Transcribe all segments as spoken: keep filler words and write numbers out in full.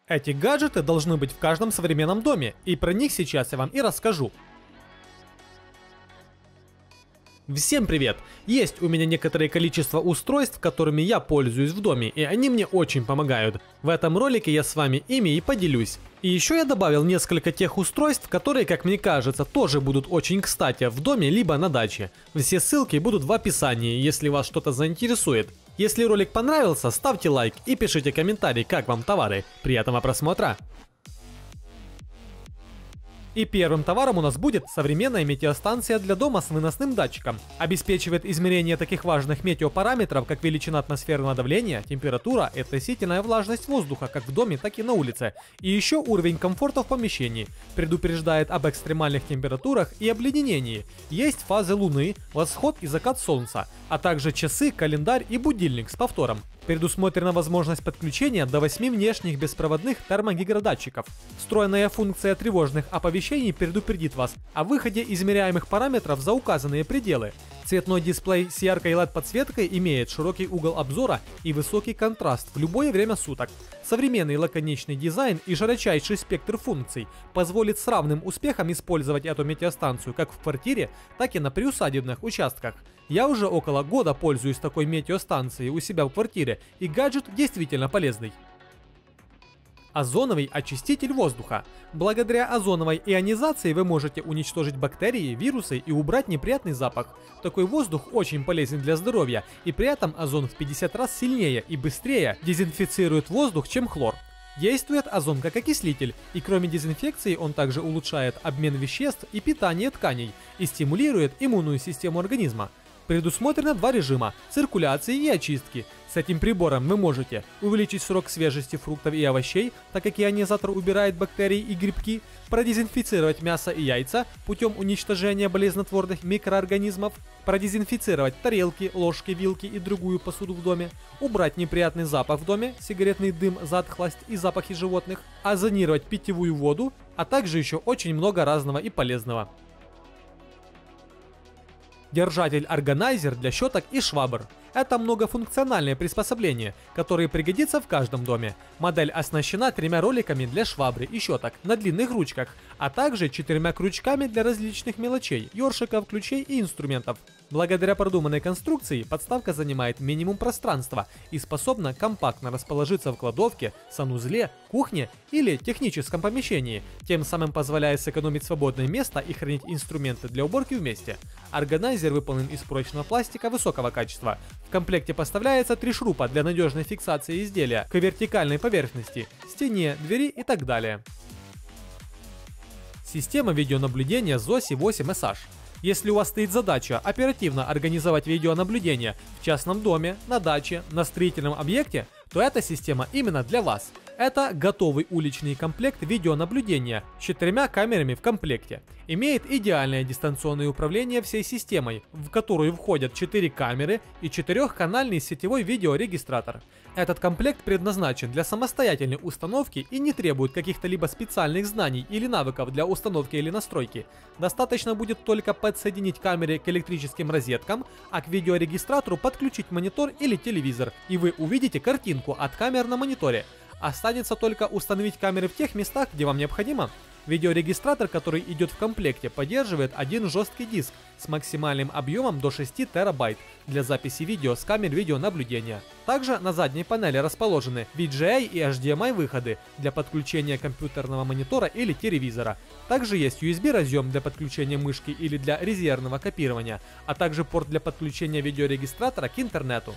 Эти гаджеты должны быть в каждом современном доме, и про них сейчас я вам и расскажу. Всем привет! Есть у меня некоторое количество устройств, которыми я пользуюсь в доме, и они мне очень помогают. В этом ролике я с вами ими и поделюсь. И еще я добавил несколько тех устройств, которые, как мне кажется, тоже будут очень кстати в доме либо на даче. Все ссылки будут в описании, если вас что-то заинтересует. Если ролик понравился, ставьте лайк и пишите комментарий, как вам товары. Приятного просмотра! И первым товаром у нас будет современная метеостанция для дома с выносным датчиком. Обеспечивает измерение таких важных метеопараметров, как величина атмосферного давления, температура и относительная влажность воздуха, как в доме, так и на улице. И еще уровень комфорта в помещении. Предупреждает об экстремальных температурах и обледенении. Есть фазы Луны, восход и закат Солнца, а также часы, календарь и будильник с повтором. Предусмотрена возможность подключения до восьми внешних беспроводных термогидродатчиков. Встроенная функция тревожных оповещений предупредит вас о выходе измеряемых параметров за указанные пределы. Цветной дисплей с яркой эл и ди-подсветкой имеет широкий угол обзора и высокий контраст в любое время суток. Современный лаконичный дизайн и широчайший спектр функций позволит с равным успехом использовать эту метеостанцию как в квартире, так и на приусадебных участках. Я уже около года пользуюсь такой метеостанцией у себя в квартире, и гаджет действительно полезный. Озоновый очиститель воздуха. Благодаря озоновой ионизации вы можете уничтожить бактерии, вирусы и убрать неприятный запах. Такой воздух очень полезен для здоровья, и при этом озон в пятьдесят раз сильнее и быстрее дезинфицирует воздух, чем хлор. Действует озон как окислитель, и кроме дезинфекции он также улучшает обмен веществ и питание тканей и стимулирует иммунную систему организма. Предусмотрено два режима – циркуляции и очистки. С этим прибором вы можете увеличить срок свежести фруктов и овощей, так как ионизатор убирает бактерии и грибки, продезинфицировать мясо и яйца путем уничтожения болезнетворных микроорганизмов, продезинфицировать тарелки, ложки, вилки и другую посуду в доме, убрать неприятный запах в доме, сигаретный дым, затхлость и запахи животных, озонировать питьевую воду, а также еще очень много разного и полезного. Держатель-органайзер для щеток и швабр. Это многофункциональное приспособление, которое пригодится в каждом доме. Модель оснащена тремя роликами для швабры и щеток на длинных ручках, а также четырьмя крючками для различных мелочей, ёршиков, ключей и инструментов. Благодаря продуманной конструкции подставка занимает минимум пространства и способна компактно расположиться в кладовке, санузле, кухне или техническом помещении, тем самым позволяя сэкономить свободное место и хранить инструменты для уборки вместе. Органайзер выполнен из прочного пластика высокого качества. В комплекте поставляется три шурупа для надежной фиксации изделия к вертикальной поверхности, стене, двери и так далее. Система видеонаблюдения зоси восемь эс эйч. Если у вас стоит задача оперативно организовать видеонаблюдение в частном доме, на даче, на строительном объекте, то эта система именно для вас. Это готовый уличный комплект видеонаблюдения с четырьмя камерами в комплекте. Имеет идеальное дистанционное управление всей системой, в которую входят четыре камеры и четырехканальный сетевой видеорегистратор. Этот комплект предназначен для самостоятельной установки и не требует каких-то либо специальных знаний или навыков для установки или настройки. Достаточно будет только подсоединить камеры к электрическим розеткам, а к видеорегистратору подключить монитор или телевизор, и вы увидите картинку от камер на мониторе. Останется только установить камеры в тех местах, где вам необходимо. Видеорегистратор, который идет в комплекте, поддерживает один жесткий диск с максимальным объемом до шести терабайт для записи видео с камер видеонаблюдения. Также на задней панели расположены ви джи эй и эйч ди эм ай выходы для подключения компьютерного монитора или телевизора. Также есть ю эс би разъем для подключения мышки или для резервного копирования, а также порт для подключения видеорегистратора к интернету.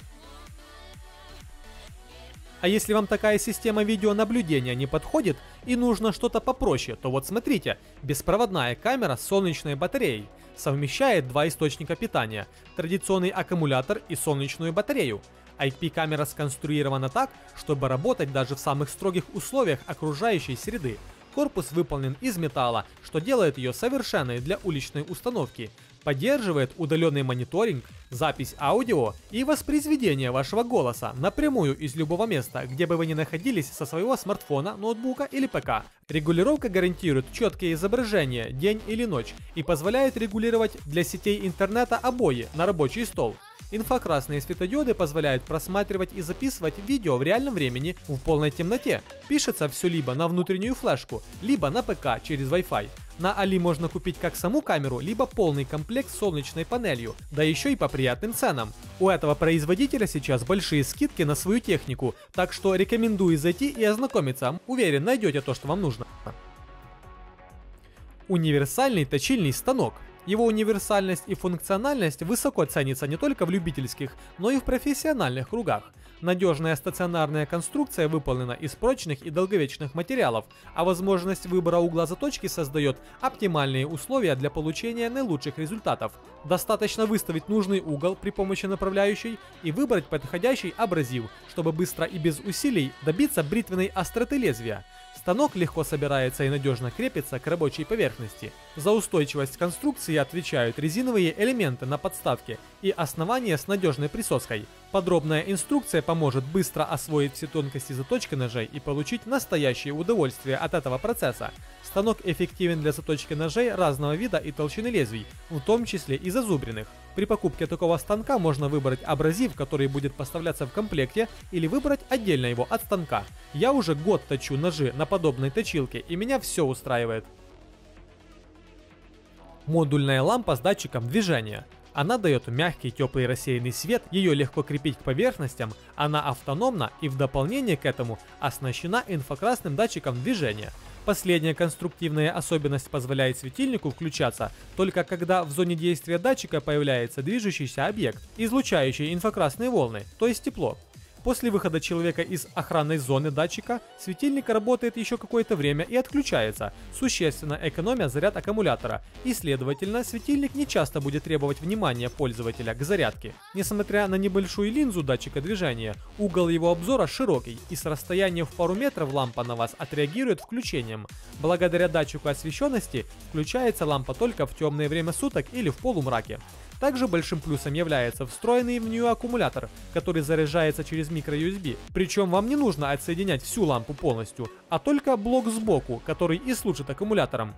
А если вам такая система видеонаблюдения не подходит и нужно что-то попроще, то вот смотрите, беспроводная камера с солнечной батареей совмещает два источника питания, традиционный аккумулятор и солнечную батарею. ай пи-камера сконструирована так, чтобы работать даже в самых строгих условиях окружающей среды. Корпус выполнен из металла, что делает ее совершенной для уличной установки. Поддерживает удаленный мониторинг, запись аудио и воспроизведение вашего голоса напрямую из любого места, где бы вы ни находились со своего смартфона, ноутбука или ПК. Регулировка гарантирует четкие изображения день или ночь и позволяет регулировать для сетей интернета обои на рабочий стол. Инфракрасные светодиоды позволяют просматривать и записывать видео в реальном времени в полной темноте. Пишется все либо на внутреннюю флешку, либо на ПК через Wi-Fi. На Али можно купить как саму камеру, либо полный комплект с солнечной панелью, да еще и по приятным ценам. У этого производителя сейчас большие скидки на свою технику, так что рекомендую зайти и ознакомиться. Уверен, найдете то, что вам нужно. Универсальный точильный станок. Его универсальность и функциональность высоко ценится не только в любительских, но и в профессиональных кругах. Надежная стационарная конструкция выполнена из прочных и долговечных материалов, а возможность выбора угла заточки создает оптимальные условия для получения наилучших результатов. Достаточно выставить нужный угол при помощи направляющей и выбрать подходящий абразив, чтобы быстро и без усилий добиться бритвенной остроты лезвия. Станок легко собирается и надежно крепится к рабочей поверхности. За устойчивость конструкции отвечают резиновые элементы на подставке и основание с надежной присоской. Подробная инструкция поможет быстро освоить все тонкости заточки ножей и получить настоящее удовольствие от этого процесса. Станок эффективен для заточки ножей разного вида и толщины лезвий, в том числе и зазубренных. При покупке такого станка можно выбрать абразив, который будет поставляться в комплекте, или выбрать отдельно его от станка. Я уже год точу ножи на подобной точилке, и меня все устраивает. Модульная лампа с датчиком движения. Она дает мягкий, теплый рассеянный свет, ее легко крепить к поверхностям, она автономна и в дополнение к этому оснащена инфракрасным датчиком движения. Последняя конструктивная особенность позволяет светильнику включаться только когда в зоне действия датчика появляется движущийся объект, излучающий инфракрасные волны, то есть тепло. После выхода человека из охранной зоны датчика, светильник работает еще какое-то время и отключается, существенно экономя заряд аккумулятора, и следовательно светильник не часто будет требовать внимания пользователя к зарядке. Несмотря на небольшую линзу датчика движения, угол его обзора широкий, и с расстояния в пару метров лампа на вас отреагирует включением. Благодаря датчику освещенности включается лампа только в темное время суток или в полумраке. Также большим плюсом является встроенный в нее аккумулятор, который заряжается через микро-ю эс би. Причем вам не нужно отсоединять всю лампу полностью, а только блок сбоку, который и служит аккумулятором.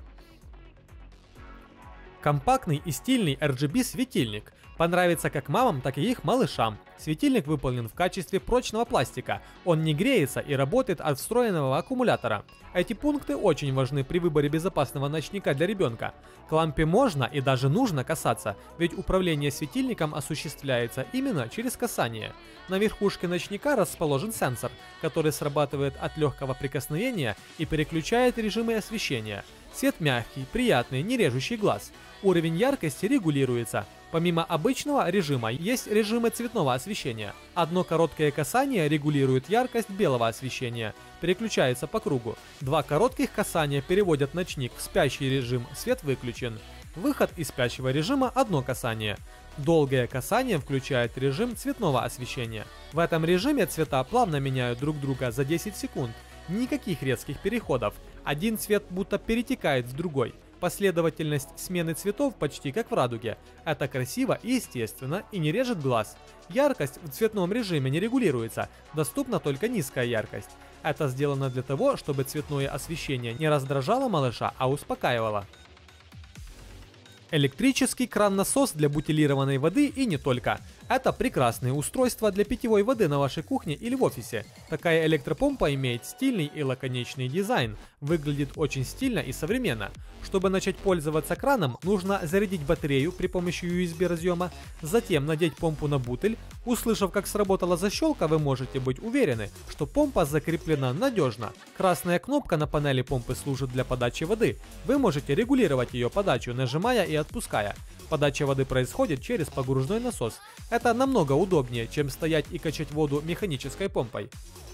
Компактный и стильный эр джи би светильник. Понравится как мамам, так и их малышам. Светильник выполнен в качестве прочного пластика. Он не греется и работает от встроенного аккумулятора. Эти пункты очень важны при выборе безопасного ночника для ребенка. К лампе можно и даже нужно касаться, ведь управление светильником осуществляется именно через касание. На верхушке ночника расположен сенсор, который срабатывает от легкого прикосновения и переключает режимы освещения. Свет мягкий, приятный, не режущий глаз. Уровень яркости регулируется. Помимо обычного режима, есть режимы цветного освещения. Одно короткое касание регулирует яркость белого освещения, переключается по кругу. Два коротких касания переводят ночник в спящий режим, свет выключен. Выход из спящего режима – одно касание. Долгое касание включает режим цветного освещения. В этом режиме цвета плавно меняют друг друга за десять секунд. Никаких резких переходов. Один цвет будто перетекает в другой. Последовательность смены цветов почти как в радуге. Это красиво и естественно и не режет глаз. Яркость в цветном режиме не регулируется, доступна только низкая яркость. Это сделано для того, чтобы цветное освещение не раздражало малыша, а успокаивало. Электрический кран-насос для бутилированной воды и не только. Это прекрасное устройство для питьевой воды на вашей кухне или в офисе. Такая электропомпа имеет стильный и лаконичный дизайн, выглядит очень стильно и современно. Чтобы начать пользоваться краном, нужно зарядить батарею при помощи ю эс би разъема, затем надеть помпу на бутыль. Услышав, как сработала защелка, вы можете быть уверены, что помпа закреплена надежно. Красная кнопка на панели помпы служит для подачи воды. Вы можете регулировать ее подачу, нажимая и отпуская. Подача воды происходит через погружной насос. Это намного удобнее, чем стоять и качать воду механической помпой.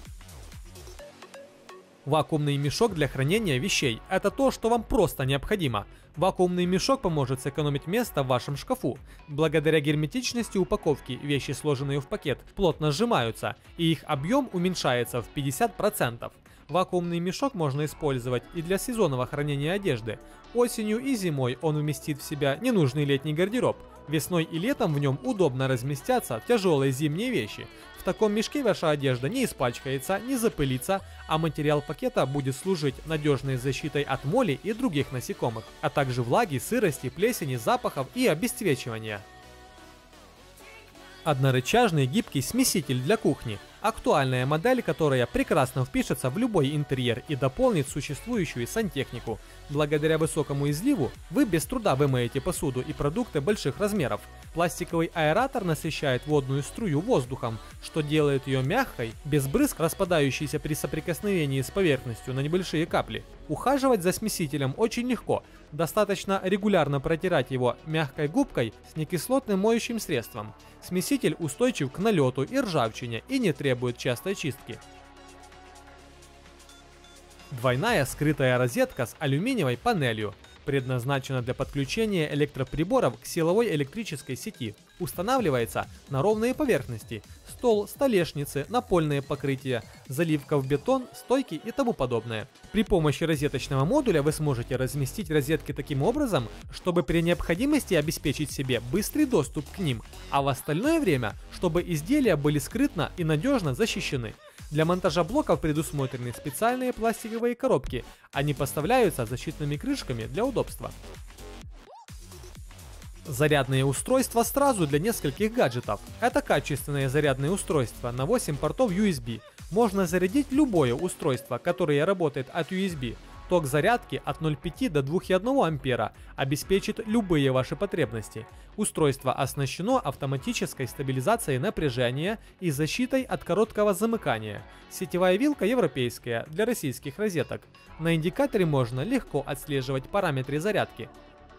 Вакуумный мешок для хранения вещей – это то, что вам просто необходимо. Вакуумный мешок поможет сэкономить место в вашем шкафу. Благодаря герметичности упаковки вещи, сложенные в пакет, плотно сжимаются, и их объем уменьшается в пятьдесят процентов. Вакуумный мешок можно использовать и для сезонного хранения одежды. Осенью и зимой он вместит в себя ненужный летний гардероб. Весной и летом в нем удобно разместятся тяжелые зимние вещи. В таком мешке ваша одежда не испачкается, не запылится, а материал пакета будет служить надежной защитой от моли и других насекомых, а также влаги, сырости, плесени, запахов и обесцвечивания. Однорычажный гибкий смеситель для кухни. Актуальная модель, которая прекрасно впишется в любой интерьер и дополнит существующую сантехнику. Благодаря высокому изливу вы без труда вымоете посуду и продукты больших размеров. Пластиковый аэратор насыщает водную струю воздухом, что делает ее мягкой, без брызг, распадающейся при соприкосновении с поверхностью на небольшие капли. Ухаживать за смесителем очень легко. Достаточно регулярно протирать его мягкой губкой с некислотным моющим средством. Смеситель устойчив к налету и ржавчине и не требует частой чистки. Двойная скрытая розетка с алюминиевой панелью. Предназначена для подключения электроприборов к силовой электрической сети. Устанавливается на ровные поверхности. Стол, столешницы, напольные покрытия, заливка в бетон, стойки и тому подобное. При помощи розеточного модуля вы сможете разместить розетки таким образом, чтобы при необходимости обеспечить себе быстрый доступ к ним, а в остальное время, чтобы изделия были скрытно и надежно защищены. Для монтажа блоков предусмотрены специальные пластиковые коробки. Они поставляются защитными крышками для удобства. Зарядные устройства сразу для нескольких гаджетов. Это качественное зарядное устройство на восемь портов ю эс би. Можно зарядить любое устройство, которое работает от ю эс би. Ток зарядки от ноль целых пяти до двух целых одного ампера обеспечит любые ваши потребности. Устройство оснащено автоматической стабилизацией напряжения и защитой от короткого замыкания. Сетевая вилка европейская для российских розеток. На индикаторе можно легко отслеживать параметры зарядки.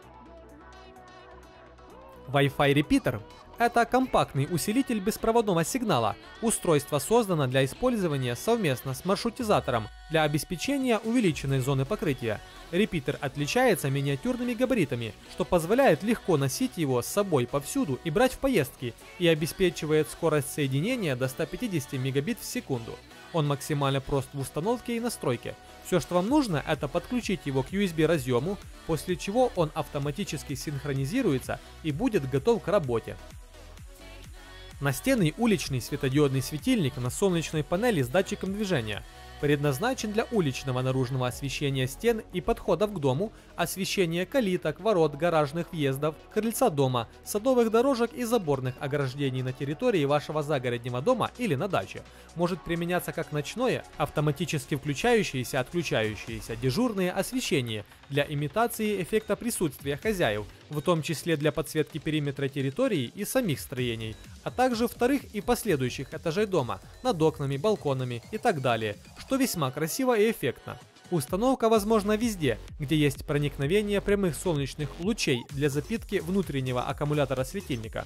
Wi-Fi репитер. Это компактный усилитель беспроводного сигнала. Устройство создано для использования совместно с маршрутизатором для обеспечения увеличенной зоны покрытия. Репитер отличается миниатюрными габаритами, что позволяет легко носить его с собой повсюду и брать в поездки, и обеспечивает скорость соединения до ста пятидесяти мегабит в секунду. Он максимально прост в установке и настройке. Все, что вам нужно, это подключить его к ю эс би разъему, после чего он автоматически синхронизируется и будет готов к работе. Настенный уличный светодиодный светильник на солнечной панели с датчиком движения. Предназначен для уличного наружного освещения стен и подходов к дому, освещения калиток, ворот, гаражных въездов, крыльца дома, садовых дорожек и заборных ограждений на территории вашего загородного дома или на даче. Может применяться как ночное, автоматически включающееся, отключающееся, дежурное освещение для имитации эффекта присутствия хозяев, в том числе для подсветки периметра территории и самих строений, а также вторых и последующих этажей дома, над окнами, балконами и так далее, что весьма красиво и эффектно. Установка возможна везде, где есть проникновение прямых солнечных лучей для запитки внутреннего аккумулятора светильника.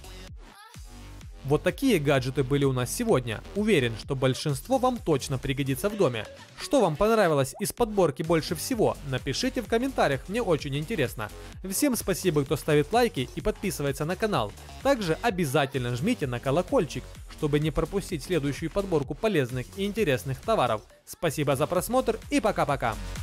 Вот такие гаджеты были у нас сегодня. Уверен, что большинство вам точно пригодится в доме. Что вам понравилось из подборки больше всего? Напишите в комментариях, мне очень интересно. Всем спасибо, кто ставит лайки и подписывается на канал. Также обязательно жмите на колокольчик, чтобы не пропустить следующую подборку полезных и интересных товаров. Спасибо за просмотр и пока-пока.